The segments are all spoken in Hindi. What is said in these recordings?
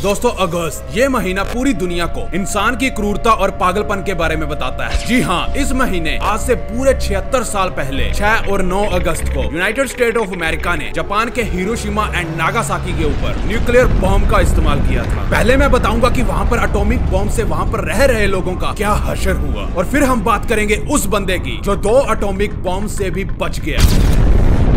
दोस्तों अगस्त, ये महीना पूरी दुनिया को इंसान की क्रूरता और पागलपन के बारे में बताता है। जी हाँ, इस महीने आज से पूरे 76 साल पहले 6 और 9 अगस्त को यूनाइटेड स्टेट ऑफ अमेरिका ने जापान के हिरोशिमा एंड नागासाकी के ऊपर न्यूक्लियर बॉम्ब का इस्तेमाल किया था। पहले मैं बताऊंगा कि वहाँ पर एटॉमिक बॉम्ब से वहाँ पर रह रहे लोगों का क्या हशर हुआ, और फिर हम बात करेंगे उस बंदे की जो 2 एटॉमिक बॉम्ब से भी बच गया।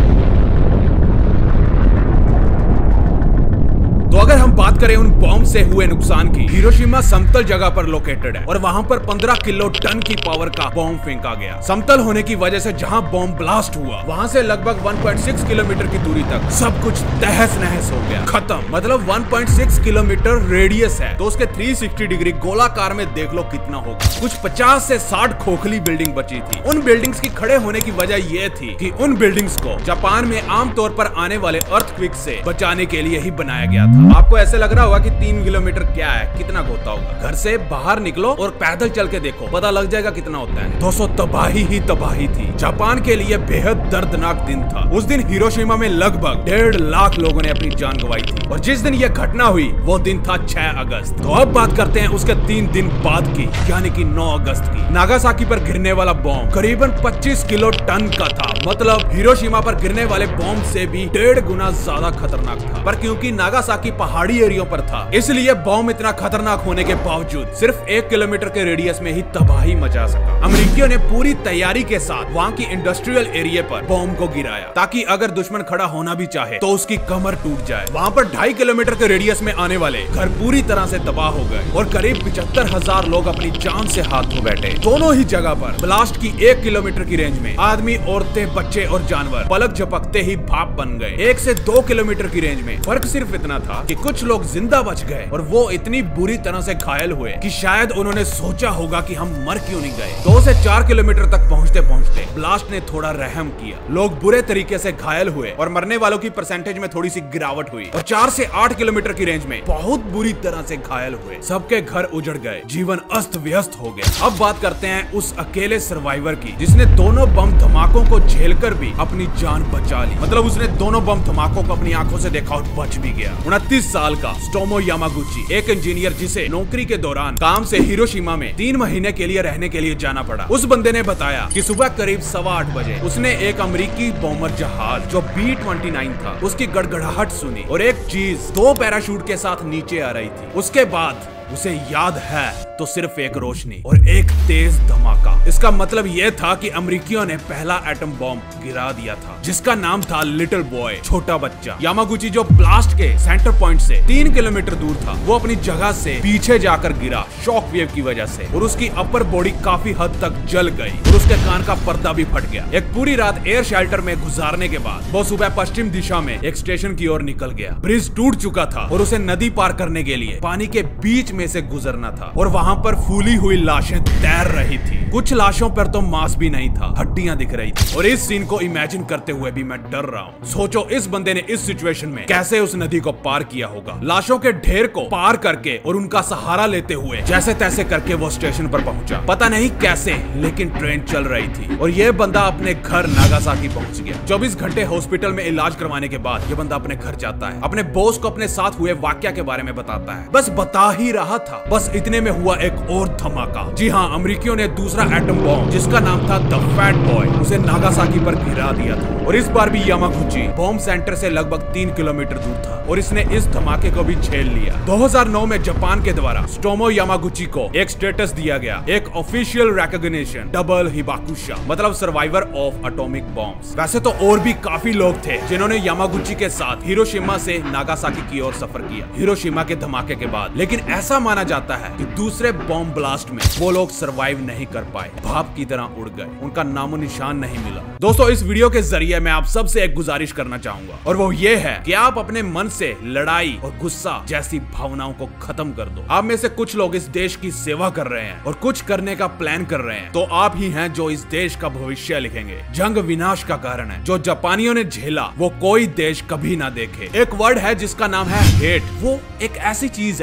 तो अगर हम बात करें उन बॉम्ब से हुए नुकसान की, हिरोशिमा समतल जगह पर लोकेटेड है और वहाँ पर 15 किलो टन की पावर का बॉम्ब फेंका गया। समतल होने की वजह से जहाँ बॉम्ब ब्लास्ट हुआ वहाँ से लगभग 1.6 किलोमीटर की दूरी तक सब कुछ तहस नहस हो गया, खत्म। मतलब 1.6 किलोमीटर रेडियस है तो उसके 360 डिग्री गोलाकार में देख लो कितना होगा। कुछ 50 से 60 खोखली बिल्डिंग बची थी। उन बिल्डिंग्स की खड़े होने की वजह यह थी कि उन बिल्डिंग्स को जापान में आमतौर पर आने वाले अर्थक्वेक से बचाने के लिए ही बनाया गया था। आपको ऐसे लग रहा होगा कि 3 किलोमीटर क्या है, कितना होता होगा। घर से बाहर निकलो और पैदल चल के देखो, पता लग जाएगा कितना होता है। 200 तबाही ही तबाही थी। जापान के लिए बेहद दर्दनाक दिन था। उस दिन हिरोशिमा में लगभग 1.5 लाख लोगों ने अपनी जान गंवाई थी। और जिस दिन यह घटना हुई वो दिन था 6 अगस्त। तो अब बात करते हैं उसके 3 दिन बाद की, यानी कि 9 अगस्त की। नागासाकी पर गिरने वाला बॉम्ब करीबन 25 किलो टन का था। मतलब हिरोशिमा पर गिरने वाले बॉम्ब से भी 1.5 गुना ज्यादा खतरनाक था। पर क्योंकि नागासाकी पहाड़ी एरिया पर था, इसलिए बॉम्ब इतना खतरनाक होने के बावजूद सिर्फ 1 किलोमीटर के रेडियस में ही तबाही मचा सका। अमेरिकियों ने पूरी तैयारी के साथ वहाँ की इंडस्ट्रियल एरिया पर बॉम्ब को गिराया ताकि अगर दुश्मन खड़ा होना भी चाहे तो उसकी कमर टूट जाए। वहाँ पर 2.5 किलोमीटर के रेडियस में आने वाले घर पूरी तरह से तबाह हो गए और करीब 75,000 लोग अपनी जान से हाथ धो बैठे। दोनों ही जगह पर ब्लास्ट की 1 किलोमीटर की रेंज में आदमी, औरतें, बच्चे और जानवर पलक झपकते ही भाप बन गए। 1 से 2 किलोमीटर की रेंज में फर्क सिर्फ इतना था कि कुछ लोग जिंदा बच गए और वो इतनी बुरी तरह से घायल हुए कि शायद उन्होंने सोचा होगा कि हम मर क्यों नहीं गए। 2 से 4 किलोमीटर तक पहुंचते पहुंचते ब्लास्ट ने थोड़ा रहम किया। लोग बुरे तरीके से घायल हुए और मरने वालों की परसेंटेज में थोड़ी सी गिरावट हुई। और 4 से 8 किलोमीटर की रेंज में बहुत बुरी तरह से घायल हुए। सबके घर उजड़ गए, जीवन अस्त व्यस्त हो गया। अब बात करते हैं उस अकेले सर्वाइवर की जिसने दोनों बम धमाकों को झेलकर भी अपनी जान बचा ली। मतलब उसने दोनों बम धमाकों को अपनी आंखों से देखा और बच भी गया। 29 साल का टोमो यामागुची, एक इंजीनियर जिसे नौकरी के दौरान काम से हिरोशिमा में 3 महीने के लिए रहने के लिए जाना पड़ा। उस बंदे ने बताया कि सुबह करीब 8:15 बजे उसने एक अमेरिकी बॉम्बर जहाज जो B-29 था उसकी गड़गड़ाहट सुनी और एक चीज 2 पैराशूट के साथ नीचे आ रही थी। उसके बाद उसे याद है तो सिर्फ एक रोशनी और एक तेज धमाका। इसका मतलब यह था कि अमेरिकियों ने पहला एटम बॉम्ब गिरा दिया था जिसका नाम था लिटिल बॉय, छोटा बच्चा। यामागुची जो ब्लास्ट के सेंटर पॉइंट से 3 किलोमीटर दूर था वो अपनी जगह से पीछे जाकर गिरा शॉक वेव की वजह से, और उसकी अपर बॉडी काफी हद तक जल गई और उसके कान का पर्दा भी फट गया। एक पूरी रात एयर शेल्टर में गुजारने के बाद वो सुबह पश्चिम दिशा में एक स्टेशन की ओर निकल गया। ब्रिज टूट चुका था और उसे नदी पार करने के लिए पानी के बीच में से गुजरना था और वहाँ पर फूली हुई लाशें तैर रही थी। कुछ लाशों पर तो मांस भी नहीं था, हड्डियां दिख रही थी। और इस सीन को इमेजिन करते हुए भी मैं डर रहा हूँ। सोचो इस बंदे ने इस सिचुएशन में कैसे उस नदी को पार किया होगा। लाशों के ढेर को पार करके और उनका सहारा लेते हुए जैसे तैसे करके वो स्टेशन पर पहुंचा। पता नहीं कैसे, लेकिन ट्रेन चल रही थी और ये बंदा अपने घर नागासाकी पहुंच गया। 24 घंटे हॉस्पिटल में इलाज करवाने के बाद ये बंदा अपने घर जाता है, अपने बॉस को अपने साथ हुए वाकया के बारे में बताता है। बस बता ही रहा था, बस इतने में हुआ एक और धमाका। जी हाँ, अमेरिकियों ने दूसरा एटम बॉम्ब जिसका नाम था द फैट बॉय उसे नागासाकी पर गिरा दिया था। और इस बार भी यामागुची बॉम्ब सेंटर से लगभग 3 किलोमीटर दूर था और इसने इस धमाके को भी झेल लिया। 2009 में जापान के द्वारा टोमो यामागुची को एक स्टेटस दिया गया, एक ऑफिशियल रिकॉग्निशन, डबल हिबाकुशा, मतलब सर्वाइवर ऑफ एटॉमिक बॉम्ब्स। वैसे तो और भी काफी लोग थे जिन्होंने यामागुची के साथ हिरोशिमा से नागासाकी की ओर सफर किया हिरोशिमा के धमाके के बाद, लेकिन ऐसा माना जाता है कि दूसरे बॉम्ब ब्लास्ट में वो लोग सरवाइव नहीं कर पाए, भाप की तरह उड़ गए, उनका नामो निशान नहीं मिला। दोस्तों इस वीडियो के जरिए मैं आप सबसे एक गुजारिश करना चाहूंगा और वो ये है कि आप अपने मन से लड़ाई और गुस्सा जैसी भावनाओं को खत्म कर दो। आप में से कुछ लोग इस देश की सेवा कर रहे हैं और कुछ करने का प्लान कर रहे हैं, तो आप ही हैं जो इस देश का भविष्य लिखेंगे। जंग विनाश का कारण है। जो जापानियों ने झेला वो कोई देश कभी ना देखे। एक वर्ड है जिसका नाम है हेट। वो एक ऐसी चीज है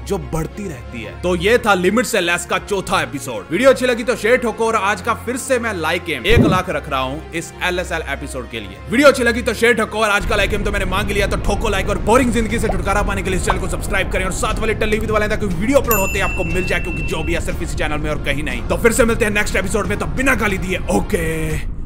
जो बढ़ती रहती है। तो ये था लिमिट से लेस का चौथा एपिसोड। वीडियो अच्छी लगी तो शेयर ठोको, और आज का फिर से मैं लाइक एम 1 लाख रख रहा हूँ इस LSL एपिसोड के लिए। वीडियो अच्छी लगी तो शेयर ठोको, और आज का लाइक एम तो मैंने मांग लिया, तो ठोको लाइक, और बोरिंग जिंदगी से छुटकारा पाने के लिए इस चैनल को सब्सक्राइब करें, और साथ वाले टल्ली विद वाले ताकि वीडियो अपलोड होते हैं आपको मिल जाए, क्योंकि जो भी है सिर्फ इसी चैनल में और कहीं नहीं। तो फिर से मिलते हैं नेक्स्ट एपिसोड में, तो बिना गाली दिए ओके।